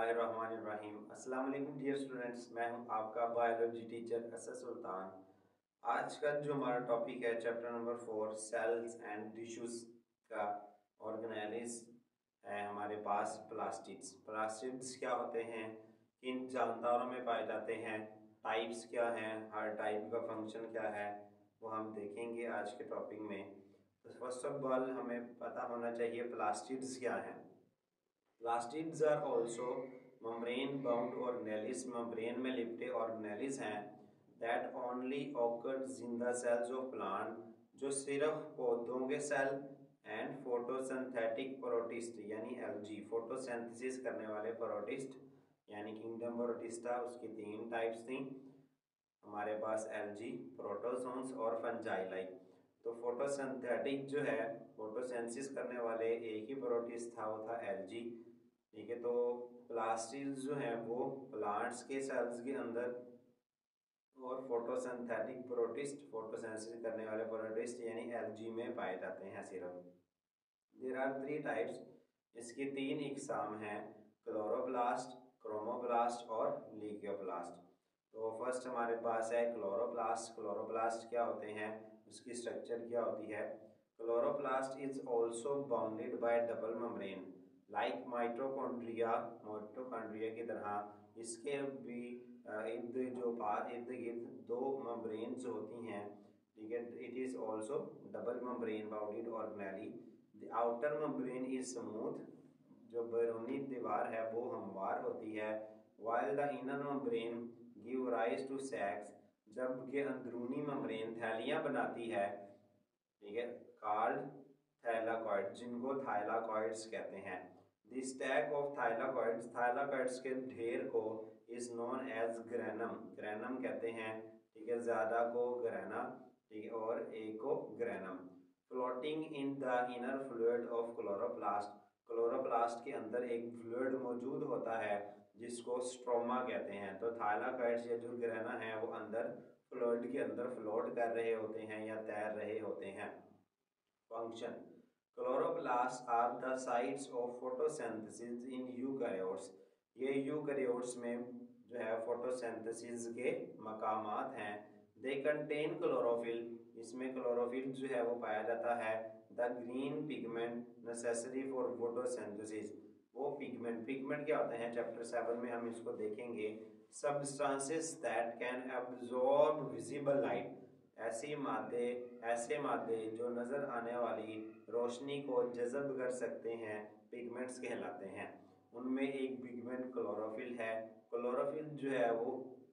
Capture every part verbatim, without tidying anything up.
बिस्मिल्लाहिर्रहमानिर्रहीम। अस्सलाम वालेकुम डियर स्टूडेंट्स, मैं हूं आपका बायोलॉजी टीचर असद सुल्तान। आज का जो हमारा टॉपिक है chapter number four cells and tissues का ऑर्गेनेलिज है हमारे पास प्लास्टिड्स। प्लास्टिड्स क्या होते हैं, किन जानदारों में पाए जाते हैं, टाइप्स क्या हैं, हर टाइप का फंक्शन क्या है, वो हम देखेंगे आज के टॉपिक में। तो फर्स्ट ऑफ ऑल हमें पता होना चाहिए प्लास्टिड्स क्या हैं। Plastids are also membrane bound organelles, membrane में लिपटे ऑर्गेनेलिज हैं that only occurs in the cells of plant, जो सिर्फ पौधों के सेल एंड फोटोसिंथेटिक प्रोटिस्ट यानी एलजी, फोटोसिंथेसिस करने वाले प्रोटिस्ट यानी किंगडम प्रोटिस्टा, उसकी तीन टाइप्स थी हमारे पास, एलजी, प्रोटोजोन्स और फंजाइलाई। तो फोटोसिंथेटिक जो है, फोटोसिंथेसिस करने वाले एक ही प्रोटिस्ट था, वो था एलजी। ठीक है, तो प्लास्टिड्स जो हैं वो प्लांट्स के सेल्स के अंदर और फोटोसिंथेटिक प्रोटिस्ट, फोटोसिंथेसिस करने वाले प्रोटिस्ट यानी एलजी में पाए जाते हैं सिर्फ। देयर आर थ्री टाइप्स, इसकी तीन इकसाम हैं, क्लोरोप्लास्ट, क्रोमोप्लास्ट और ल्यूकोप्लास्ट। तो फर्स्ट हमारे पास है क्लोरोप्लास्ट। क्लोरोप्लास्ट क्या होते हैं, उसकी स्ट्रक्चर क्या होती है। Chloroplast is also bounded by double membrane like mitochondria, mitochondria की तरह इसके भी इर्द जो इर्द गिर्द दो मेम्ब्रेन्स होती हैं। ठीक है, it is also double membrane bounded organelle. The outer membrane is smooth, जो बैरूनी दीवार है वो हमवार होती है। While the inner membrane give rise to sacs, जबकि अंदरूनी मेम्ब्रेन थैलियां बनाती है। ठीक है, कॉल्ड थैलाकॉइड, जिनको थाइलाकॉइड्स कहते हैं। The stack of thylakoids, thylakoids के ढेर को is known as granum, granum कहते हैं। ठीक है, ज्यादा को ग्रेना, ठीक है, और एक को granum. Floating in the inner fluid of chloroplast, chloroplast के अंदर एक फ्लूइड मौजूद होता है जिसको स्ट्रोमा कहते हैं। तो थाइलाकॉइड्स या जो ग्रेना है वो अंदर फ्लूइड के अंदर फ्लोट कर रहे होते हैं या तैर रहे होते हैं। Function, chloroplast are the sites of photosynthesis in eukaryotes, ये यूकैरियोट्स में जो है फोटोसिंथेसिस के मकामात हैं। दे कंटेन क्लोरोफिल, इसमें क्लोरोफिल जो है वो पाया जाता है। The green pigment necessary for photosynthesis, वो पिगमेंट, पिगमेंट क्या होते हैं चैप्टर सेवन में हम इसको देखेंगे। Substances that can absorb visible light, ऐसी मादे ऐसे मादे जो नज़र आने वाली रोशनी को जज़ब कर सकते हैं, पिगमेंट्स कहलाते हैं। उनमें एक पिगमेंट क्लोरोफिल है। क्लोरोफिल जो है वो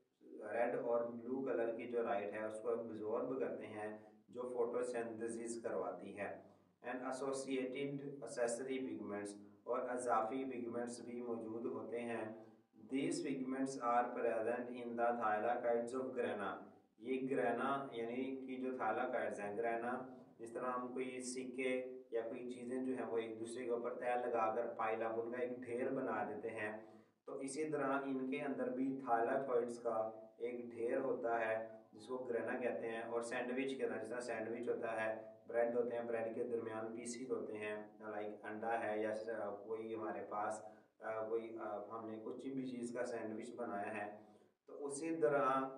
रेड और ब्लू कलर की जो लाइट है उसको एब्जॉर्ब करते हैं, जो फोटोसिंथेसिस करवाती है। एंड एसोसिएटेड एक्सेसरी पिगमेंट्स, और अजाफी पिगमेंट्स भी मौजूद होते हैं। These pigments are present in the thylakoids of grana, ये ग्रेना यानी कि जो थाइलाकॉइड्स हैं, ग्रेना जिस तरह हम कोई सिक्के या कोई चीज़ें जो हैं वो एक दूसरे के ऊपर तय लगाकर पाइल अप उनका एक ढेर बना देते हैं, तो इसी तरह इनके अंदर भी थाइलाकॉइड्स का एक ढेर होता है जिसको ग्रेना कहते हैं। और सैंडविच के तरह, जिस तरह सैंडविच होता है, ब्रेड होते हैं, ब्रेड के दरमियान पीसीज होते हैं, लाइक अंडा है या कोई हमारे पास कोई हमने कुछ भी चीज़ का सैंडविच बनाया है, तो उसी तरह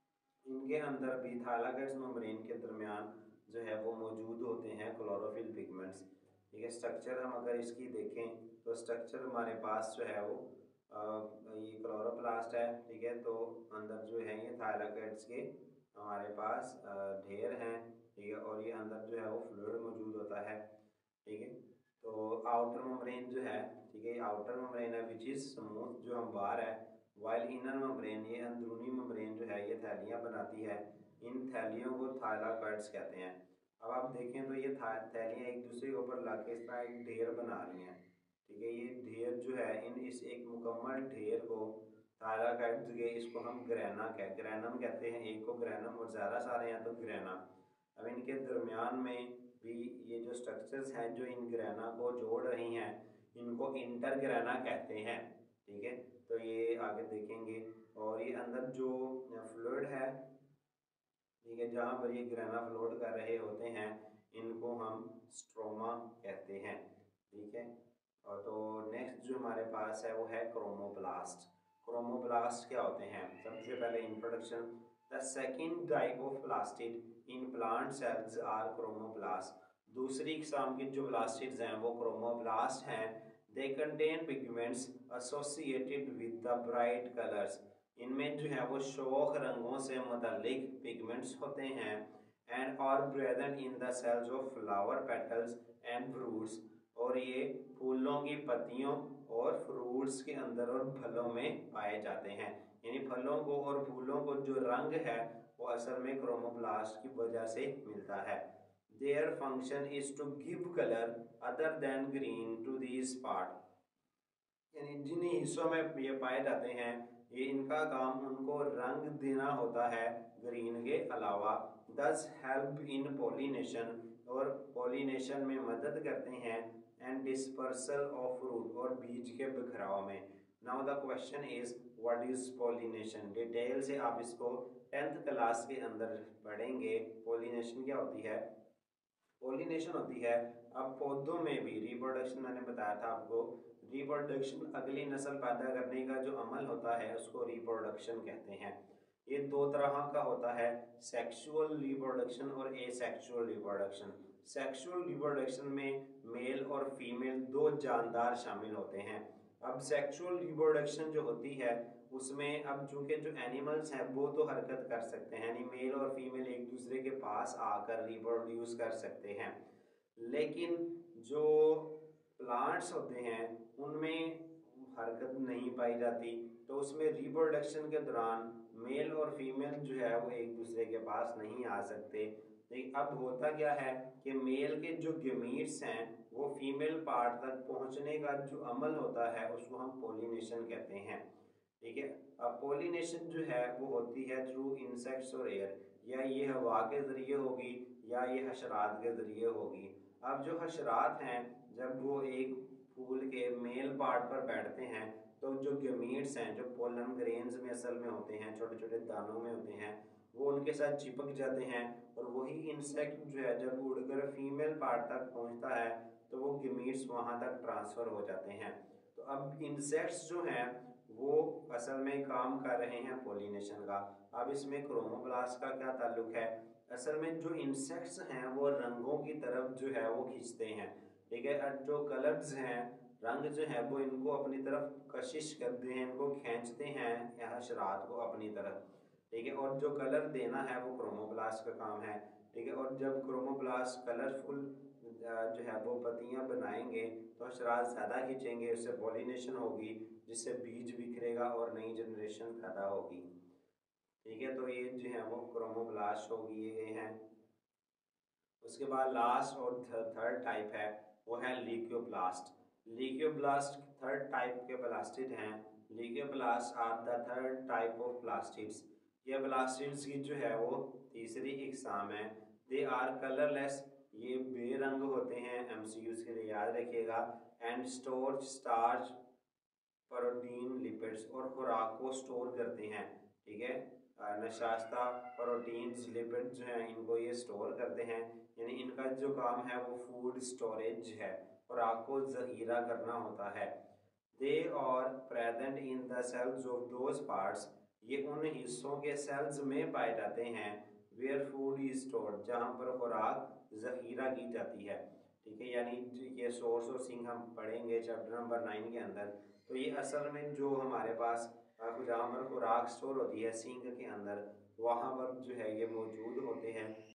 इनके अंदर भी थाइलाकॉइड्स मेम्ब्रेन के दरमियान जो है वो मौजूद होते हैं क्लोरोफिल पिगमेंट्स। ठीक है, स्ट्रक्चर हम अगर इसकी देखें तो स्ट्रक्चर हमारे पास जो है वो आ, ये क्लोरोप्लास्ट है। ठीक है, तो अंदर जो है ये थाइलाकॉइड्स के हमारे पास ढेर हैं। ठीक है, और ये अंदर जो है वो फ्लूइड मौजूद होता है। ठीक है, तो आउटर मेम्ब्रेन जो है, ठीक है, आउटर मेम्ब्रेन है विच इज़ स्मूथ, जो हम बाहर है। वाइल इनर मेम्ब्रेन, ये अंदरूनी मेम्ब्रेन जो है ये थैलियाँ बनाती है। इन थैलियों को थाइलाकॉइड्स कहते हैं। अब आप देखें तो ये थैलियाँ एक दूसरे के ऊपर ला के इस तरह एक ढेर बना रही हैं। ठीक है, ये ढेर जो है, इन इस एक मुकम्मल ढेर को थाइलाकॉइड्स के, इसको हम ग्रेना कह ग्रेनम कहते हैं। एक को ग्रेनम और ज़्यादा सारे हैं तो ग्रेना। अब इनके दरमियान में भी ये जो स्ट्रक्चर्स हैं जो इन ग्रेना को जोड़ रही हैं, इनको इंटरग्रेना कहते हैं। ठीक है, तो ये आगे देखेंगे। और ये अंदर जो फ्लूइड है, ठीक है, जहाँ पर ये ग्रेना फ्लोट कर रहे होते हैं, इनको हम स्ट्रोमा कहते हैं। ठीक है, और तो नेक्स्ट जो हमारे पास है वो है क्रोमोप्लास्ट। क्रोमोब्लास्ट क्या होते हैं। सबसे पहले introduction. The second type of plastid in plant cells are chromoplast. दूसरी किस्म के जो ब्लास्टिड्स हैं वो क्रोमोब्लास्ट हैं। They contain pigments associated with the bright colours. इनमें जो है वो शोख रंगों से मुतल्लिक पिगमेंट्स होते हैं। And are present in the cells of flower petals and fruits. और ये फूलों की पत्तियों और फ्रूट्स के अंदर और फलों में पाए जाते हैं। यानी फलों को और फूलों को जो रंग है वो असल में क्रोमोप्लास्ट की वजह से मिलता है। Their function is to give colour other than green to this part. यानी जिन हिस्सों में ये पाए जाते हैं ये इनका काम उनको रंग देना होता है ग्रीन के अलावा। These help in pollination. और पोलिनेशन में मदद करते हैं। एंड डिस्पर्सल ऑफ फ्रूट और बीज के बिखराव में। Now the question is what is pollination. Detail से आप इसको टेंथ क्लास के अंदर पढ़ेंगे। पोलिनेशन क्या होती है। पोलिनेशन होती है अब पौधों में भी रिप्रोडक्शन, मैंने बताया था आपको। रिप्रोडक्शन अगली नस्ल पैदा करने का जो अमल होता है उसको रिप्रोडक्शन कहते हैं। ये दो तरह का होता है, सेक्सुअल रिप्रोडक्शन और एसेक्सुअल रिप्रोडक्शन। सेक्सुअल रिप्रोडक्शन में मेल और फीमेल दो जानदार शामिल होते हैं। अब सेक्सुअल रिप्रोडक्शन जो होती है उसमें अब चूंकि जो एनिमल्स हैं वो तो हरकत कर सकते हैं, यानी मेल और फीमेल एक दूसरे के पास आकर रिप्रोड्यूस कर सकते हैं। लेकिन जो प्लांट्स होते हैं उनमें हरकत नहीं पाई जाती, तो उसमें रिप्रोडक्शन के दौरान मेल और फीमेल जो है वो एक दूसरे के पास नहीं आ सकते। लेकिन अब होता क्या है कि मेल के जो गेमीट्स हैं वो फीमेल पार्ट तक पहुंचने का जो अमल होता है उसको हम पोलिनेशन कहते हैं। ठीक है। अब पोलिनेशन जो है वो होती है थ्रू इंसेक्ट्स और एयर, या ये हवा के जरिए होगी या ये हशरात के जरिए होगी। अब जो हशरात हैं जब वो एक फूल के मेल पार्ट पर बैठते हैं तो जो गेमीट्स हैं जो पोलन ग्रेन्स में असल में होते हैं, छोटे छोटे दानों में होते हैं, वो उनके साथ चिपक जाते हैं। और वही इंसेक्ट जो है जब उड़कर फीमेल पार्ट तक पहुंचता है तो वो गेमीट्स वहां तक ट्रांसफर हो जाते हैं। तो अब इंसेक्ट्स जो हैं वो असल में काम कर रहे हैं पोलिनेशन का। अब इसमें क्रोमोप्लास्ट का क्या ताल्लुक है। असल में जो इंसेक्ट्स हैं वो रंगों की तरफ जो है वो खींचते हैं। ठीक है। और जो कलर्स हैं रंग जो है वो इनको अपनी तरफ कशिश करते हैं, इनको खींचते हैं हशरात को अपनी तरफ। ठीक है। और जो कलर देना है वो क्रोमोप्लास्ट का काम है। ठीक है। और जब क्रोमोप्लास्ट कलरफुल जो है वो पत्तियां बनाएंगे तो हशरात ज़्यादा खींचेंगे, उससे पॉलिनेशन होगी जिससे बीज बिखरेगा और नई जनरेशन पैदा होगी। ठीक है। तो ये जो है वो क्रोमोप्लास्ट हो गए हैं। उसके बाद लास्ट और थर्ड टाइप है वो है ल्यूकोप्लास्ट। ल्यूकोप्लास्ट थर्ड टाइप के प्लास्टिड हैं। Leucoplast are the third type of plastids. ये प्लास्टिड्स की जो है वो तीसरी इकसाम है। दे आर कलरलेस, ये बेरंग होते हैं, एमसीक्यूज के लिए याद रखिएगा। And store starch protein lipids, और खुराक को स्टोर करते हैं। ठीक है। नशास्ता प्रोटीन्स लिपिड जो हैं इनको ये स्टोर करते हैं, यानी इनका जो काम है वो फूड स्टोरेज है, खुराक को जहीरा करना होता है। They are present in the cells of those parts, ये उन हिस्सों के सेल्स में पाए जाते हैं वेयर फूड इज स्टोर्ड, जहाँ पर खुराक जहीरा की जाती है। ठीक है। यानी ये सोर्स और सिंक हम पढ़ेंगे चैप्टर नंबर नाइन के अंदर। तो ये असल में जो हमारे पास जहाँ पर खुराक स्टोर होती है सिंक के अंदर, वहाँ पर जो है ये मौजूद होते हैं।